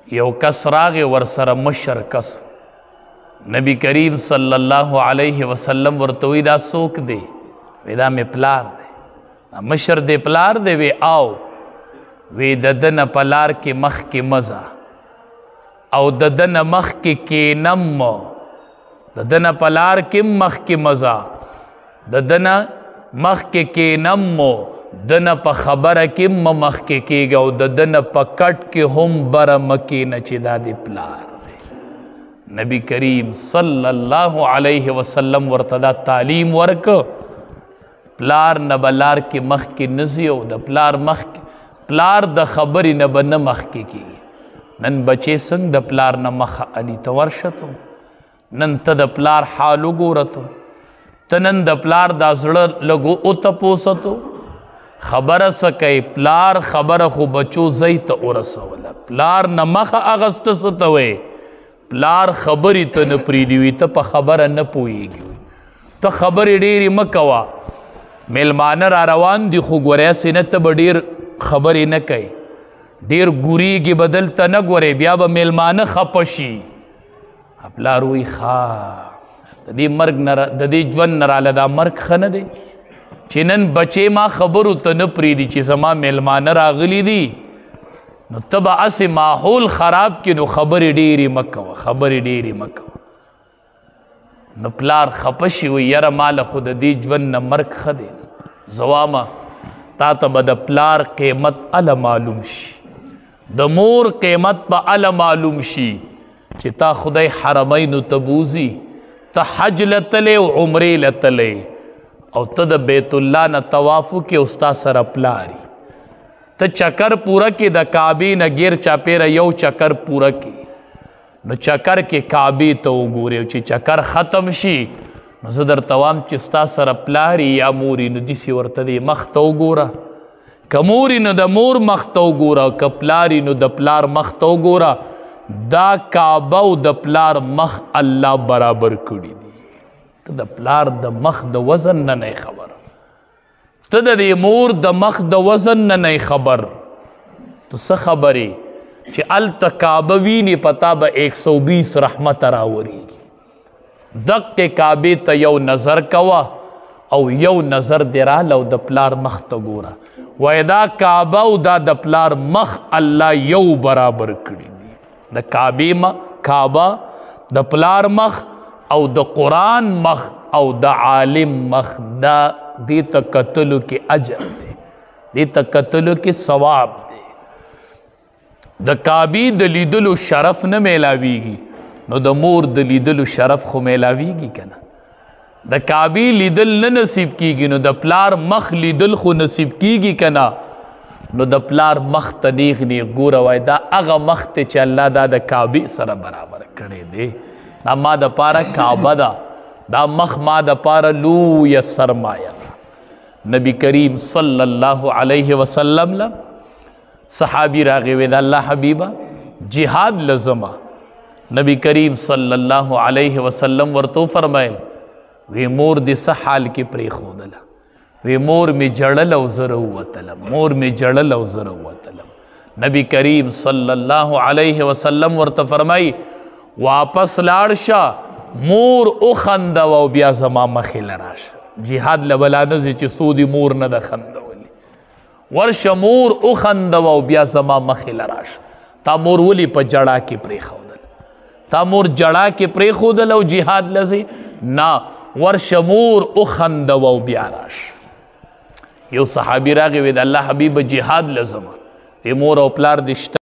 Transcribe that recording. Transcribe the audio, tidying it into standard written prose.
یو کس راغی ورسره مشر کس نبی کریم صلی الله علیه وسلم ورته وی دا څوک دی؟ وی دا مې پلار دی. مشر دی پلار دی؟ وی آو. وی د ده نه په لار کې مخکې مه ځه او د ده نه مخکې کینم، د ده نه په لار کې مخکې مه ځه، د ده نه مخکې کینم، د نه په خبره کې مه مخکې کېږه او د ده نه په کټ کې هم بره مه کینه چې دا د پلار دی. نبی کریم صلی الله علیه وسلم ورته دا تعلیم ورکه. پلار نه به لار کې مخکې نه ځي او د پلار پلار د خبرې نه به نه مخکې کېږي. نن بچې څنګه د پلار نه مخه علي ته ورشه ته، نن ته د پلار حال وګوره ته نن د پلار دا زړه لږ وتپوسه ته خبره څه کوي. پلار خبره خو بچو ځای ته ورسوله، پلار نه مخه اغسته څه ته وی، پلار خبرې ته نه پرېږدي. وي ته په خبره نه پوهېږي، ته خبرې ډېرې مه کوه. میلمانه را روان دي خو ګورې هسې نه ته به ډېر خبرې نه کوي، ډېر ګورېږي به دلته نه ګورې، بیا به میلمانه خفه شي. پلار وی ښه د دې مرګ نه د دې ژوند نه راله دا مرګ ښه نه دی چې نن بچې ما خبرو ته نه پرېږدي چې زما میلمانه راغلي دي، نو ته به هسې ماحول خراب کړي. نو خبرې ډېرې مه کوه، خبرې ډېرې مه کوه. نو پلار خفه شي، وی یاره ماله خو د دې ژوند نه مرګ ښه دی. زه وامه تا ته به د پلار قیمت هله معلوم شي، د مور قیمت به هله معلوم شي چې تا خدای حرمینو ته بوځي، ته حج لتلی او عمرې لتلی او ته د بیت الله نه طواف وکړې او ستا سره پلاري، ته چکر پوره کې د کعبې نه ګیر چاپېره یو چکر پوره کې، نو چکر کې کعبې ته وګورې او چې چکر ختم شي نو زه درته وایم چې ستا سره پلاري یا موري نو داسې ورته دی مخ ته وګوره، که موري نو د مور مخ ته وګوره، که پلاري نو د پلار مخ ته وګوره. دا کعبه او د پلار مخ الله برابر کړي دي. ته د پلار د مخ د وزن نه نه خبر، ته د دې مور د مخ د وزن نه نه خبر. ته څه خبرې چې هلته کعبه وینې په تا به 120 رحمته راورېږي. دقې کعبې ته یو نظر کوه او یو نظر دې راله او د پلار مخ ته ګوره، وایي دا کعبه او دا د پلار مخ الله یو برابر کړي دي. د کعبه د پلار مخ او د قرآن مخ او د عالم مخ، دا دې ته کتلو کې اجر دی، دې ته کتلو کې ثواب دی. د کعبې د لیدلو شرف نه میلاویږي نو د مور د لیدلو شرف خو میلاویږي که نه. د کعبې لیدل نه نصیب کیږي نو د پلار مخ لیدل خو نصیب کیږي که نه. نو د پلار مخ ته نیغ نیغ ګوره، وای دا هغه مخ ته چې الله دا د کعبې سره برابر کړی دی. دا ما د پاره کعبه ده، دا مخ ما د پاره لویه سرمایه ده. نبی کریم صلی الله علیه وسلم له صحابي راغی وی د الله حبیبه جهاد لزمه. نبی کریم صلی الله علیه وسلم ورته فرمایل وی مور دې څه حال کې پرېښودله؟ وی مور می جړل او زه ووتلم، مور می جړل او زه ووتلم. نبی کریم صلی الله علیه وسلم ورته فرمایي واپس لاړ شه، مور وخندوه او بیا زما مخې له راشه. جهاد له بلا نه ځي چې څو دې مور نه ده خندولي، ورشه مور وخندوه او بیا زما مخې له راشه. تا مور ولې په جړا کې پرېښودل؟ تا مور جړا کې پرېښودل او جهاد له ځي؟ نه، ورشه مور وخندوه او بیا راشه. یو صحابي راغی وی د الله حبیب جهاد لزمه، مور او پلار دې شته